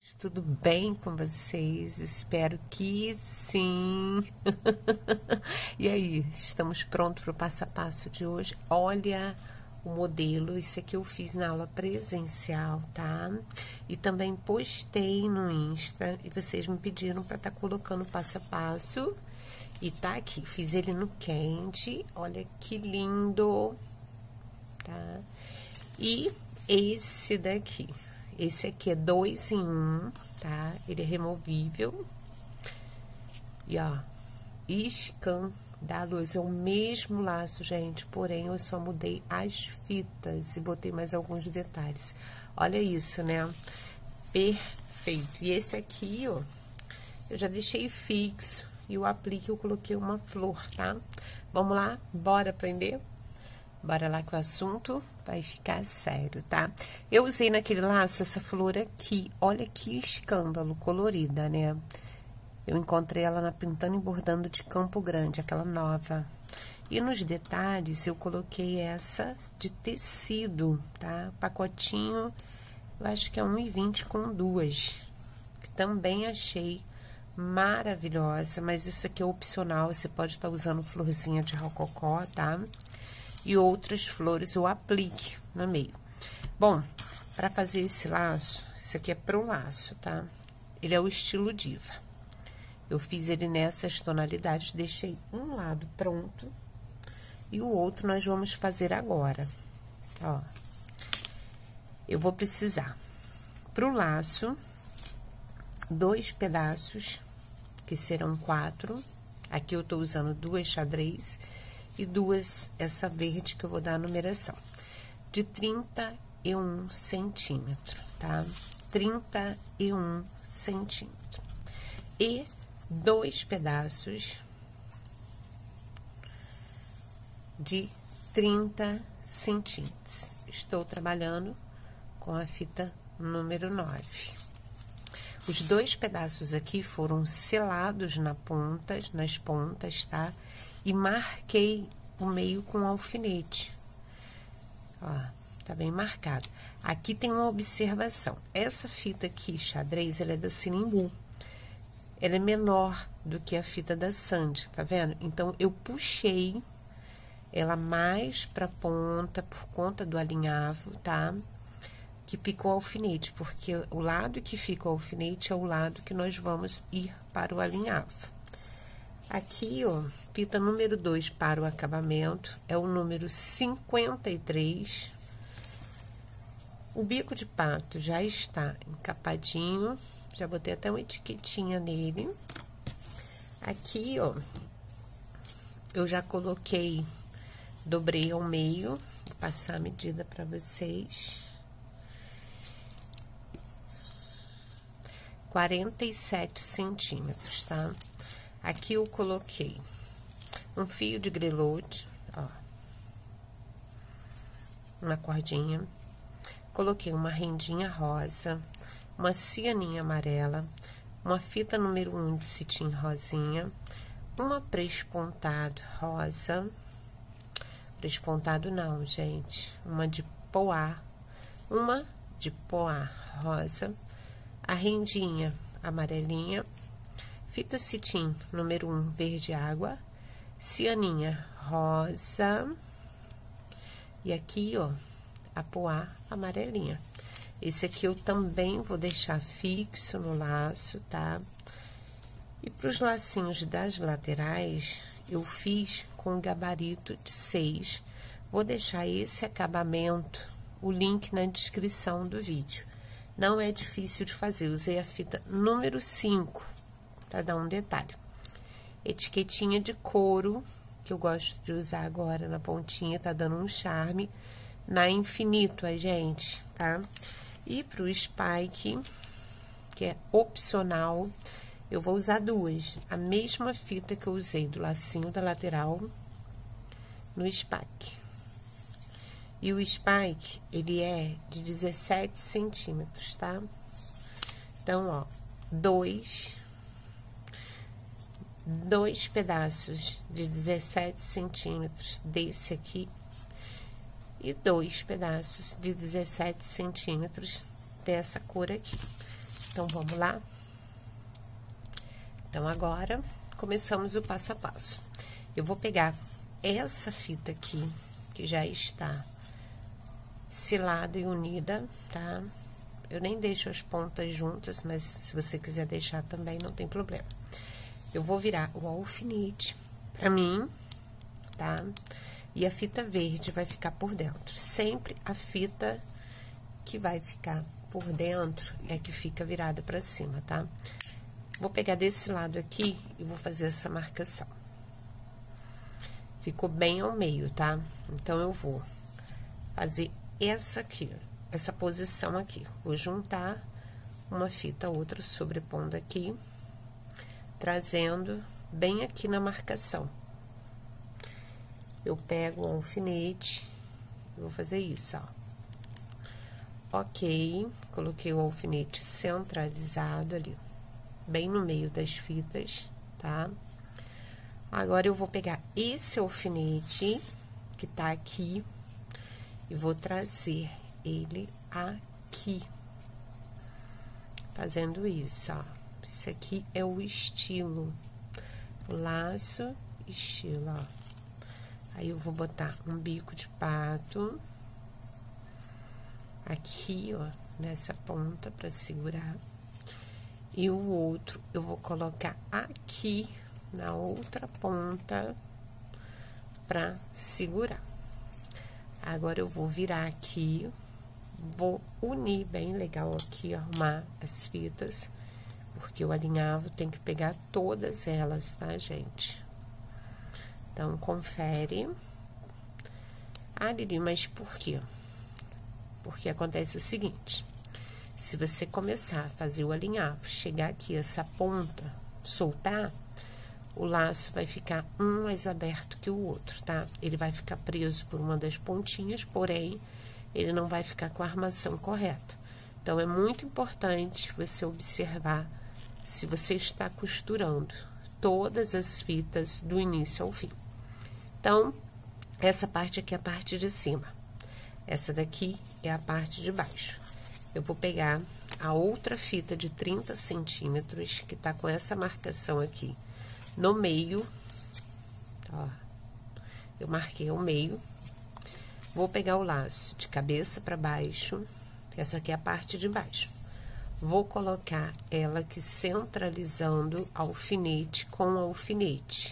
Tudo bem com vocês? Espero que sim. E aí, estamos prontos para o passo a passo de hoje? Olha o modelo, esse aqui eu fiz na aula presencial, tá? E também postei no Insta e vocês me pediram para estar colocando passo a passo. E tá aqui, fiz ele no Candy, olha que lindo, tá? E esse daqui. Esse aqui é 2 em 1, tá? Ele é removível. E, ó, escandaloso. É o mesmo laço, gente. Porém, eu só mudei as fitas e botei mais alguns detalhes. Olha isso, né? Perfeito. E esse aqui, ó, eu já deixei fixo. E o aplique eu coloquei uma flor, tá? Vamos lá? Bora aprender? Bora lá que o assunto vai ficar sério, tá? Eu usei naquele laço essa flor aqui. Olha que escândalo, colorida, né? Eu encontrei ela na Pintando e Bordando de Campo Grande, aquela nova. E nos detalhes eu coloquei essa de tecido, tá? Pacotinho, eu acho que é 1,20 com duas. Que também achei maravilhosa, mas isso aqui é opcional. Você pode estar usando florzinha de rococó, tá? E outras flores eu aplique no meio. Bom, para fazer esse laço, isso aqui é pro laço, tá? Ele é o estilo diva. Eu fiz ele nessas tonalidades, deixei um lado pronto e o outro nós vamos fazer agora. Ó, eu vou precisar pro laço 2 pedaços, que serão 4. Aqui eu tô usando 2 xadrez e 2 essa verde que eu vou dar a numeração, de 31 centímetros, tá? 31 centímetros. E 2 pedaços de 30 centímetros. Estou trabalhando com a fita número 9. Os 2 pedaços aqui foram selados nas pontas, tá? E marquei o meio com alfinete. Ó, tá bem marcado. Aqui tem uma observação. Essa fita aqui, xadrez, ela é da Sinimbu. Ela é menor do que a fita da Sandy, tá vendo? Então, eu puxei ela mais pra ponta, por conta do alinhavo, tá? Que picou o alfinete, porque o lado que fica o alfinete é o lado que nós vamos ir para o alinhavo. Aqui, ó, fita número 2 para o acabamento, é o número 53. O bico de pato já está encapadinho, já botei até uma etiquetinha nele. Aqui, ó, eu já coloquei, dobrei ao meio, vou passar a medida para vocês. 47 centímetros, tá? Aqui eu coloquei um fio de grelote, ó, uma cordinha, coloquei uma rendinha rosa, uma cianinha amarela, uma fita número 1 de cetim rosinha, uma prespontado rosa, prespontado não, gente, uma de poá rosa, a rendinha amarelinha, fita cetim número 1 verde água, cianinha rosa, e aqui, ó, a poá amarelinha. Esse aqui eu também vou deixar fixo no laço, tá? E pros lacinhos das laterais, eu fiz com gabarito de 6. Vou deixar esse acabamento, o link na descrição do vídeo. Não é difícil de fazer, usei a fita número 5, para dar um detalhe. Etiquetinha de couro, que eu gosto de usar agora na pontinha, tá dando um charme. Na Infinito, a gente, tá? E pro spike, que é opcional, eu vou usar 2. A mesma fita que eu usei do lacinho da lateral no spike. E o spike, ele é de 17 centímetros, tá? Então, ó, 2 pedaços de 17 centímetros desse aqui e 2 pedaços de 17 centímetros dessa cor aqui. Então, vamos lá? Então, agora, começamos o passo a passo. Eu vou pegar essa fita aqui, que já está selada e unida, tá? Eu nem deixo as pontas juntas, mas se você quiser deixar também, não tem problema. Eu vou virar o alfinete pra mim, tá? E a fita verde vai ficar por dentro. Sempre a fita que vai ficar por dentro é que fica virada pra cima, tá? Vou pegar desse lado aqui e vou fazer essa marcação. Ficou bem ao meio, tá? Então, eu vou fazer essa aqui, essa posição aqui. Vou juntar uma fita, outra, sobrepondo aqui, trazendo bem aqui na marcação. Eu pego o alfinete, vou fazer isso, ó. Ok, coloquei o alfinete centralizado ali, bem no meio das fitas, tá? Agora, eu vou pegar esse alfinete que tá aqui e vou trazer ele aqui, fazendo isso, ó. Esse aqui é o estilo, o laço, estilo, ó. Aí, eu vou botar um bico de pato aqui, ó, nessa ponta pra segurar. E o outro, eu vou colocar aqui na outra ponta pra segurar. Agora, eu vou virar aqui, vou unir bem legal aqui, arrumar as fitas, porque o alinhavo tem que pegar todas elas, tá, gente? Então, confere. Ah, Lili, mas por quê? Porque acontece o seguinte, se você começar a fazer o alinhavo, chegar aqui, essa ponta, soltar, o laço vai ficar um mais aberto que o outro, tá? Ele vai ficar preso por uma das pontinhas, porém, ele não vai ficar com a armação correta. Então, é muito importante você observar se você está costurando todas as fitas do início ao fim. Então, essa parte aqui é a parte de cima. Essa daqui é a parte de baixo. Eu vou pegar a outra fita de 30 centímetros, que tá com essa marcação aqui no meio, ó. Eu marquei o meio. Vou pegar o laço de cabeça para baixo, essa aqui é a parte de baixo. Vou colocar ela aqui centralizando alfinete com alfinete.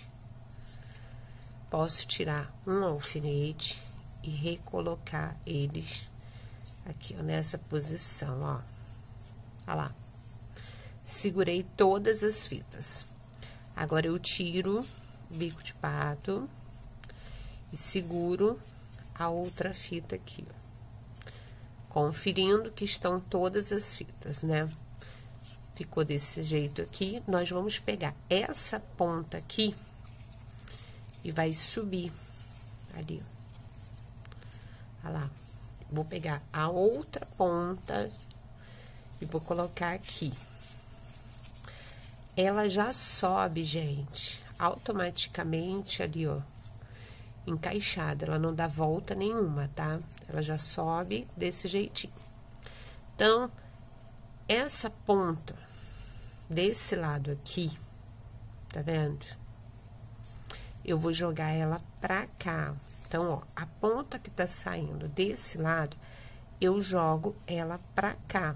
Posso tirar um alfinete e recolocar eles aqui, ó, nessa posição, ó. Olha lá. Segurei todas as fitas. Agora, eu tiro o bico de pato e seguro a outra fita aqui, ó. Conferindo que estão todas as fitas, né? Ficou desse jeito aqui. Nós vamos pegar essa ponta aqui e vai subir ali, ó. Olha lá. Vou pegar a outra ponta e vou colocar aqui. Ela já sobe, gente, automaticamente ali, ó, encaixada. Ela não dá volta nenhuma, tá? Ela já sobe desse jeitinho. Então, essa ponta desse lado aqui, tá vendo? Eu vou jogar ela pra cá. Então, ó, a ponta que tá saindo desse lado, eu jogo ela pra cá.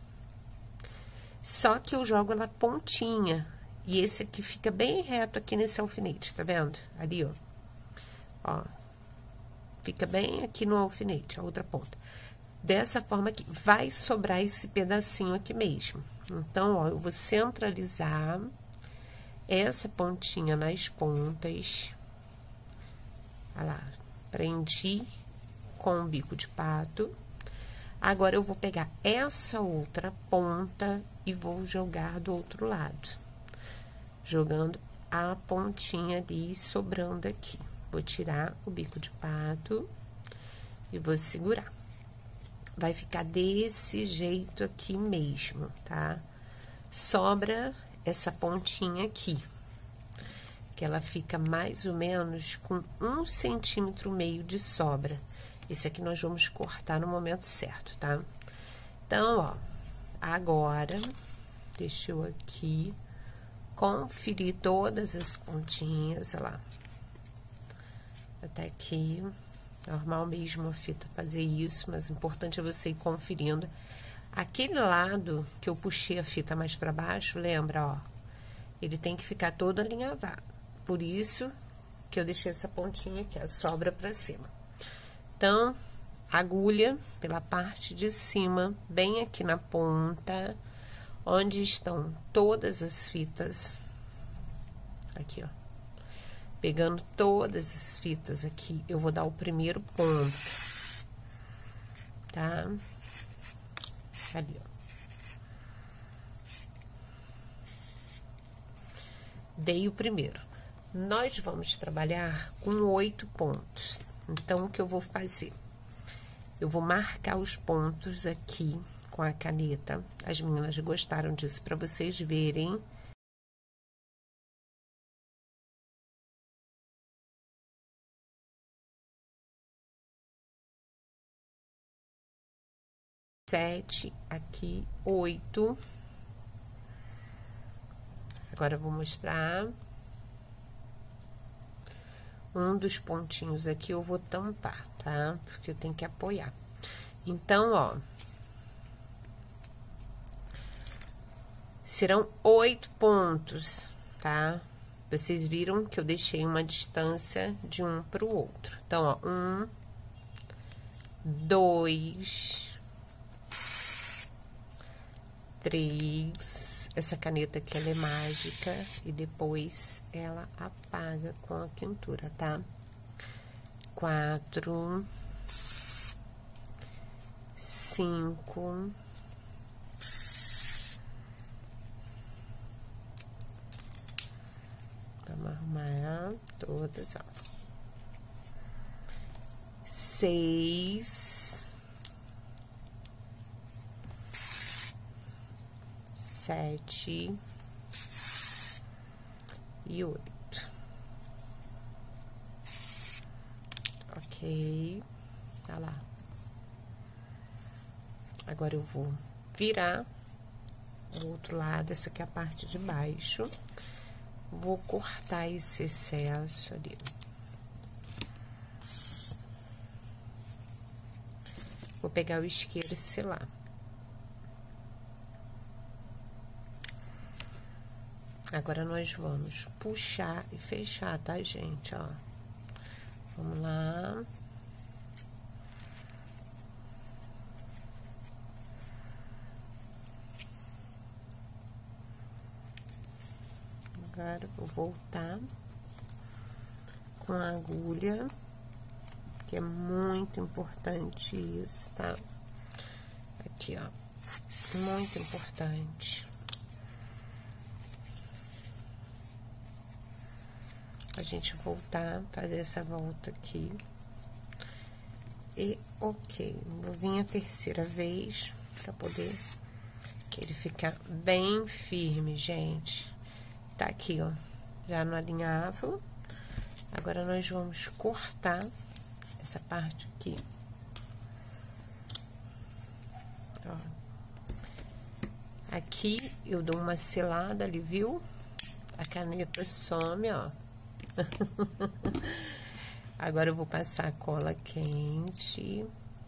Só que eu jogo ela pontinha. E esse aqui fica bem reto aqui nesse alfinete, tá vendo? Ali, ó. Ó. Fica bem aqui no alfinete, a outra ponta. Dessa forma aqui, vai sobrar esse pedacinho aqui mesmo. Então, ó, eu vou centralizar essa pontinha nas pontas. Olha lá, prendi com o bico de pato. Agora, eu vou pegar essa outra ponta e vou jogar do outro lado. Jogando a pontinha ali, sobrando aqui. Vou tirar o bico de pato e vou segurar. Vai ficar desse jeito aqui mesmo, tá? Sobra essa pontinha aqui, que ela fica mais ou menos com 1,5 centímetro de sobra. Esse aqui nós vamos cortar no momento certo, tá? Então, ó, agora Deixa eu aqui conferir todas as pontinhas, olha lá. Até aqui, normal mesmo a fita fazer isso, mas o importante é você ir conferindo. Aquele lado que eu puxei a fita mais para baixo, lembra, ó, ele tem que ficar todo alinhavado. Por isso que eu deixei essa pontinha aqui, a sobra para cima. Então, agulha pela parte de cima, bem aqui na ponta, onde estão todas as fitas. Aqui, ó. Pegando todas as fitas aqui, eu vou dar o primeiro ponto, tá? Ali, ó. Dei o primeiro. Nós vamos trabalhar com 8 pontos. Então, o que eu vou fazer? Eu vou marcar os pontos aqui com a caneta. As meninas gostaram disso, para vocês verem. Sete, aqui, 8. Agora, eu vou mostrar. Um dos pontinhos aqui eu vou tampar, tá? Porque eu tenho que apoiar. Então, ó. Serão 8 pontos, tá? Vocês viram que eu deixei uma distância de um pro outro. Então, ó, 1, 2, 3. Essa caneta aqui, ela é mágica e depois ela apaga com a quintura, tá? 4, 5, 6, 7 e 8. Ok, tá lá. Agora eu vou virar o outro lado, essa aqui é a parte de baixo. Vou cortar esse excesso ali. Vou pegar o isqueiro e selar. Agora, nós vamos puxar e fechar, tá, gente? Ó. Vamos lá. Agora, eu vou voltar com a agulha, que é muito importante isso, tá? Aqui, ó. Muito importante. A gente voltar, fazer essa volta aqui. E, ok, vou vir a terceira vez, pra poder ele ficar bem firme, gente. Tá aqui, ó, já no alinhavo. Agora, nós vamos cortar essa parte aqui. Ó. Aqui, eu dou uma selada ali, viu? A caneta some, ó. Agora, eu vou passar a cola quente.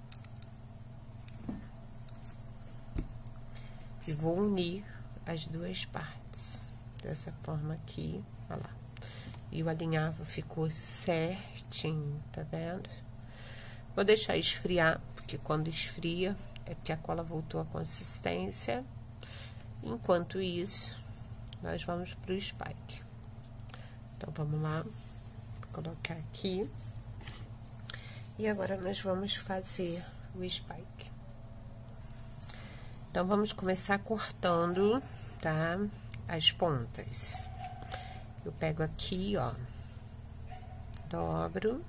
E vou unir as duas partes. Dessa forma aqui, ó lá. E o alinhavo ficou certinho, tá vendo? Vou deixar esfriar, porque quando esfria, é porque a cola voltou à consistência. Enquanto isso, nós vamos pro spike. Então, vamos lá, vou colocar aqui. E agora, nós vamos fazer o spike. Então, vamos começar cortando, tá? As pontas. Eu pego aqui, ó, dobro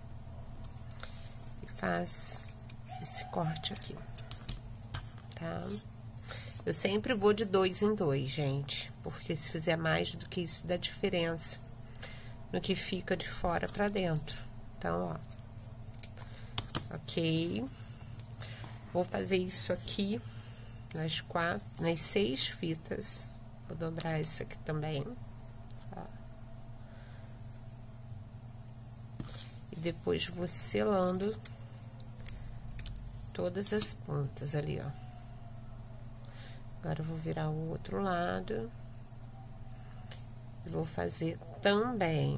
e faço esse corte aqui, tá? Eu sempre vou de 2 em 2, gente, porque se fizer mais do que isso, dá diferença no que fica de fora pra dentro. Então, ó, ok. Vou fazer isso aqui nas 6 fitas. Vou dobrar essa aqui também. Ó. E depois vou selando todas as pontas ali, ó. Agora, eu vou virar o outro lado. E vou fazer também.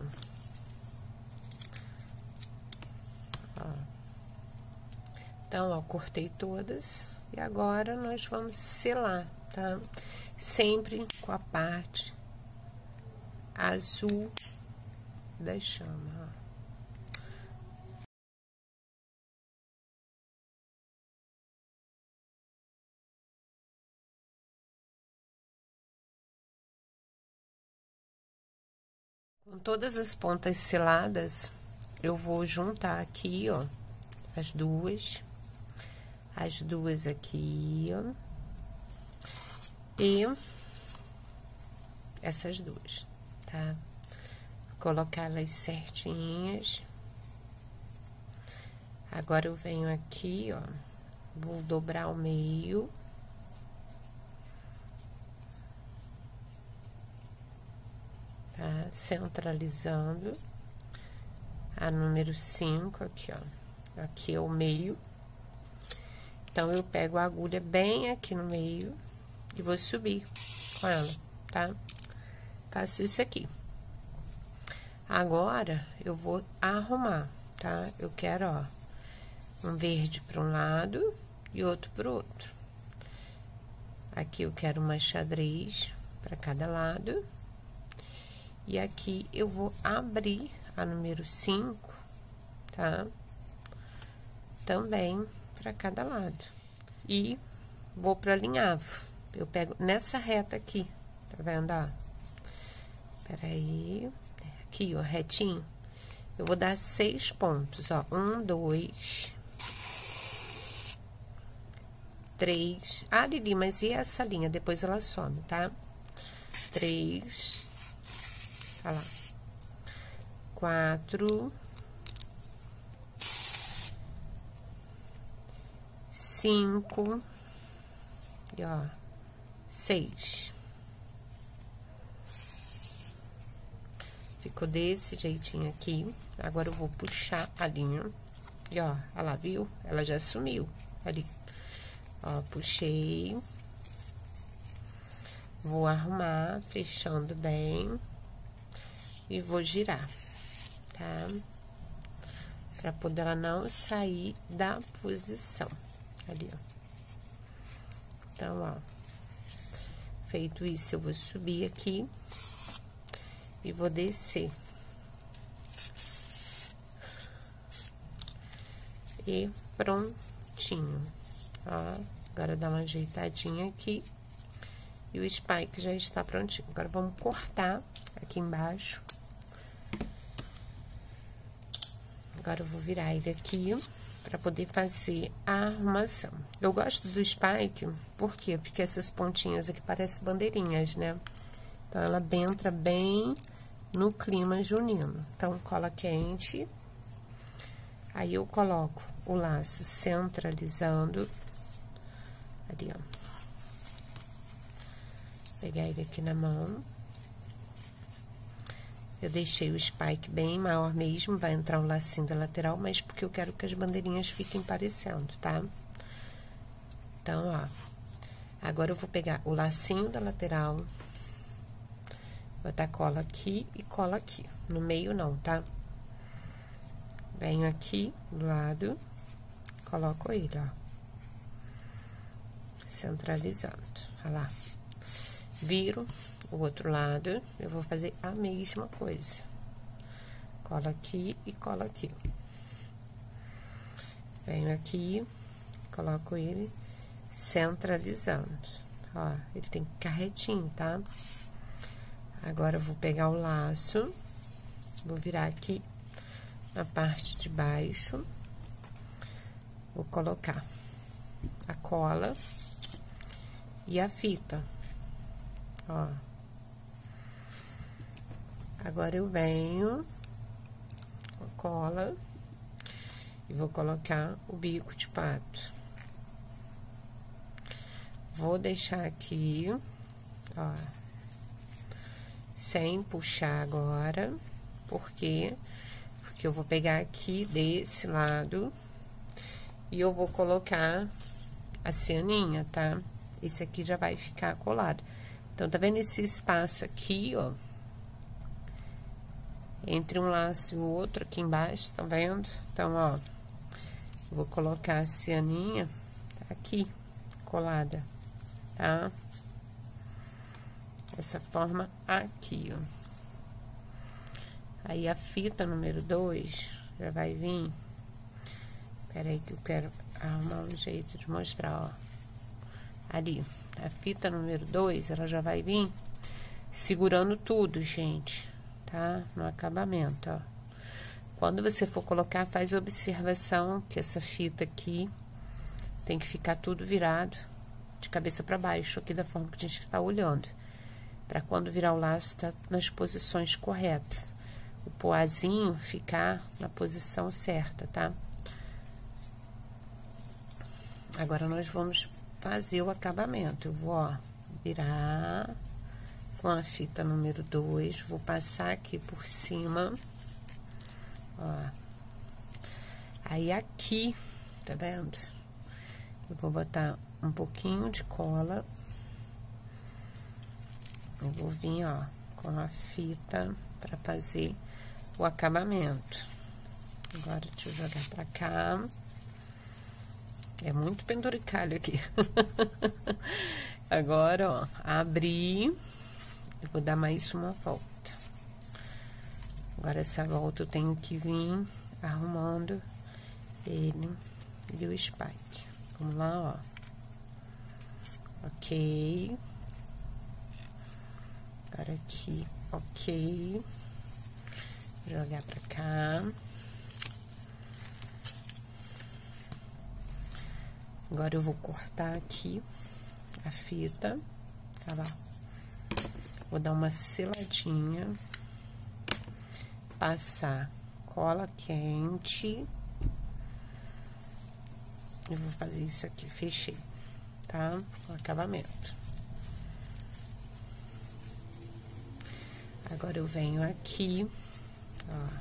Ó. Então, ó, cortei todas. E agora, nós vamos selar, tá? Sempre com a parte azul da chama, ó. Com todas as pontas seladas, eu vou juntar aqui, ó, as duas aqui, ó, e essas duas, tá? Colocá-las certinhas. Agora, eu venho aqui, ó, vou dobrar o meio. Tá? Centralizando a número 5 aqui, ó. Aqui é o meio. Então, eu pego a agulha bem aqui no meio e vou subir com ela, tá? Faço isso aqui. Agora, eu vou arrumar, tá? Eu quero, ó, um verde para um lado e outro para o outro. Aqui, eu quero uma xadrez para cada lado. E aqui, eu vou abrir a número 5, tá? Também para cada lado. E vou para alinhavo. Eu pego nessa reta aqui, tá vendo, ó? Peraí. Aqui, ó, retinho. Eu vou dar 6 pontos, ó. 1, 2, 3. Ah, Lili, mas e essa linha? Depois ela some, tá? 3. Olha lá. 4, 5 e ó, 6. Ficou desse jeitinho aqui. Agora, eu vou puxar a linha. E ó, olha lá, viu? Ela já sumiu ali. Ó, puxei. Vou arrumar, fechando bem. E vou girar, tá? Pra poder ela não sair da posição. Ali, ó. Então, ó. Feito isso, eu vou subir aqui. E vou descer. E prontinho. Ó, agora dá uma ajeitadinha aqui. E o spike já está prontinho. Agora, vamos cortar aqui embaixo. Agora, eu vou virar ele aqui para poder fazer a arrumação. Eu gosto do spike, por quê? Porque essas pontinhas aqui parecem bandeirinhas, né? Então, ela entra bem no clima junino. Então, cola quente. Aí, eu coloco o laço centralizando. Ali, ó. Pegar ele aqui na mão. Eu deixei o spike bem maior mesmo, vai entrar um lacinho da lateral, mas porque eu quero que as bandeirinhas fiquem parecendo, tá? Então, ó. Agora, eu vou pegar o lacinho da lateral, botar cola aqui e cola aqui. No meio, não, tá? Venho aqui do lado, coloco ele, ó. Centralizando, olha lá. Viro o outro lado, eu vou fazer a mesma coisa. Cola aqui e cola aqui. Venho aqui, coloco ele centralizando. Ó, ele tem que ficar retinho, tá? Agora, eu vou pegar o laço, vou virar aqui na parte de baixo. Vou colocar a cola e a fita. Ó. Agora, eu venho com a cola e vou colocar o bico de pato. Vou deixar aqui, ó, sem puxar agora. Por quê? Porque eu vou pegar aqui desse lado e eu vou colocar a cianinha, tá? Esse aqui já vai ficar colado. Então, tá vendo esse espaço aqui, ó? Entre um laço e o outro, aqui embaixo, tá vendo? Então, ó, vou colocar a cianinha aqui, colada, tá? Dessa forma aqui, ó. Aí, a fita número 2 já vai vir. Pera aí que eu quero arrumar um jeito de mostrar, ó. Ali, a fita número 2, ela já vai vir segurando tudo, gente, tá? No acabamento, ó. Quando você for colocar, faz observação que essa fita aqui tem que ficar tudo virado de cabeça para baixo, aqui da forma que a gente tá olhando. Pra quando virar o laço, tá nas posições corretas. O poazinho ficar na posição certa, tá? Agora, nós vamos fazer o acabamento. Eu vou, ó, virar com a fita número 2, vou passar aqui por cima, ó. Aí, aqui, tá vendo? Eu vou botar um pouquinho de cola. Eu vou vir, ó, com a fita pra fazer o acabamento. Agora, deixa eu jogar pra cá. É muito penduricalho aqui. Agora, ó, abri. Eu vou dar mais uma volta. Agora, essa volta eu tenho que vir arrumando ele e o spike. Vamos lá, ó. Ok. Agora aqui, ok. Jogar pra cá. Agora, eu vou cortar aqui a fita, tá lá. Vou dar uma seladinha, passar cola quente. Eu vou fazer isso aqui, fechei, tá? O acabamento. Agora, eu venho aqui, ó.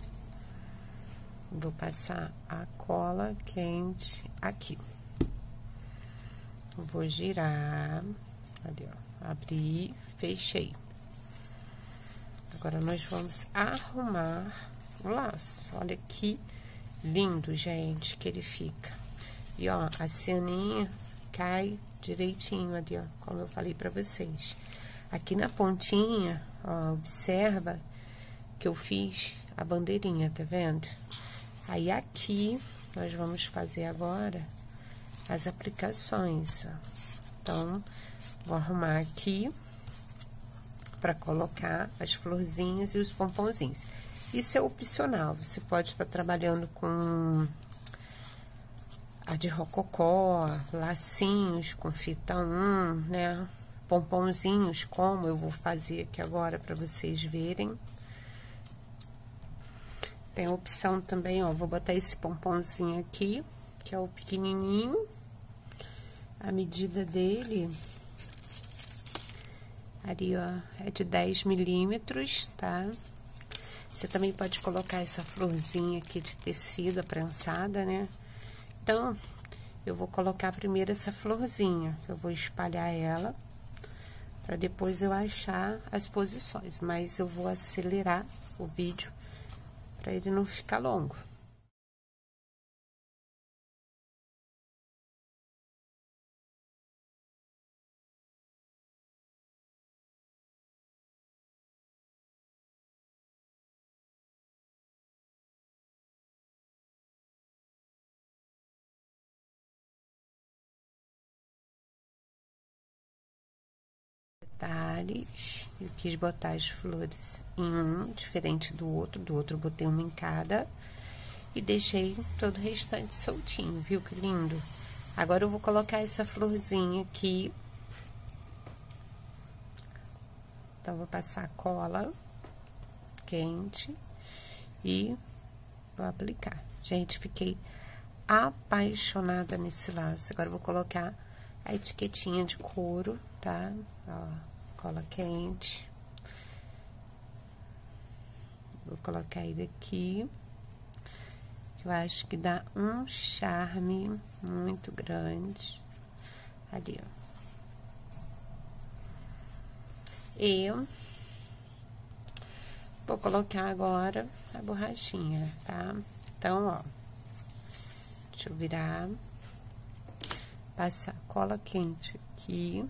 Vou passar a cola quente aqui. Vou girar, ali, ó, abri, fechei. Agora, nós vamos arrumar o laço. Olha que lindo, gente, que ele fica. E, ó, a cianinha cai direitinho ali, ó, como eu falei pra vocês. Aqui na pontinha, ó, observa que eu fiz a bandeirinha, tá vendo? Aí, aqui, nós vamos fazer agora as aplicações, ó. Então, vou arrumar aqui pra colocar as florzinhas e os pomponzinhos. Isso é opcional, você pode estar trabalhando com a de rococó, lacinhos com fita 1, né? Pomponzinhos, como eu vou fazer aqui agora pra vocês verem. Tem a opção também, ó, vou botar esse pomponzinho aqui, que é o pequenininho. A medida dele, ali, ó, é de 10 milímetros, tá? Você também pode colocar essa florzinha aqui de tecido prensada, né? Então, eu vou colocar primeiro essa florzinha, eu vou espalhar ela, pra depois eu achar as posições. Mas eu vou acelerar o vídeo, pra ele não ficar longo. Detalhes, eu quis botar as flores em um, diferente do outro botei uma em cada, e deixei todo o restante soltinho, viu que lindo? Agora, eu vou colocar essa florzinha aqui, então, vou passar cola quente e vou aplicar. Gente, fiquei apaixonada nesse laço. Agora, eu vou colocar a etiquetinha de couro, tá? Ó, cola quente. Vou colocar ele aqui. Eu acho que dá um charme muito grande. Ali, ó. E vou colocar agora a borrachinha, tá? Então, ó, deixa eu virar, passar cola quente aqui.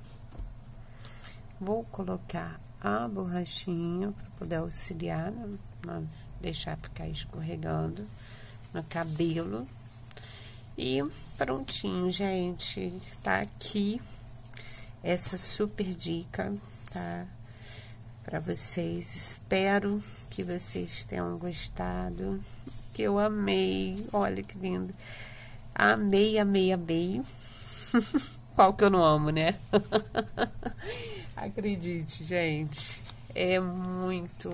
Vou colocar a borrachinha para poder auxiliar, não deixar ficar escorregando no cabelo. E prontinho, gente, tá aqui essa super dica, tá? Pra vocês, espero que vocês tenham gostado, que eu amei, olha que lindo, amei, amei, amei. Qual que eu não amo, né? Acredite, gente, é muito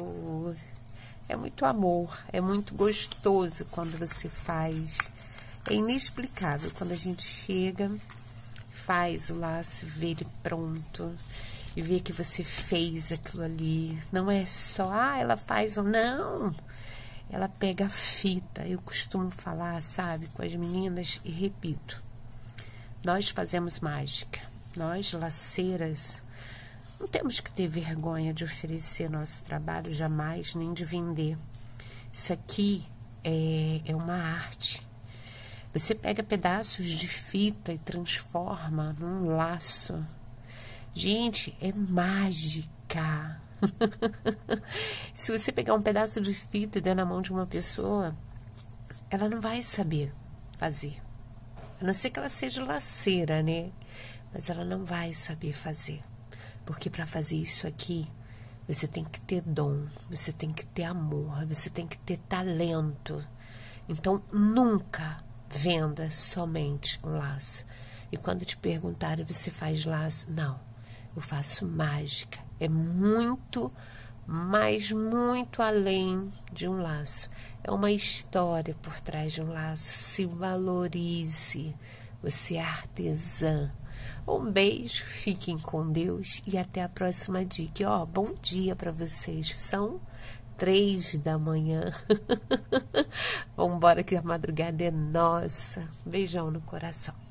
amor, é muito gostoso quando você faz, é inexplicável quando a gente chega, faz o laço, vê ele pronto, e ver que você fez aquilo ali. Não é só, ela faz ou não. Ela pega a fita. Eu costumo falar, sabe, com as meninas e repito. Nós fazemos mágica. Nós, laceiras, não temos que ter vergonha de oferecer nosso trabalho jamais, nem de vender. Isso aqui é uma arte. Você pega pedaços de fita e transforma num laço. Gente, é mágica. Se você pegar um pedaço de fita e der na mão de uma pessoa, ela não vai saber fazer. A não ser que ela seja laceira, né? Mas ela não vai saber fazer. Porque para fazer isso aqui, você tem que ter dom, você tem que ter amor, você tem que ter talento. Então, nunca venda somente um laço. E quando te perguntarem, você faz laço? Não. Eu faço mágica. É muito, mas muito além de um laço. É uma história por trás de um laço. Se valorize. Você é artesã. Um beijo, fiquem com Deus e até a próxima dica. E, ó, bom dia para vocês. São 3 da manhã. Vamos embora que a madrugada é nossa. Beijão no coração.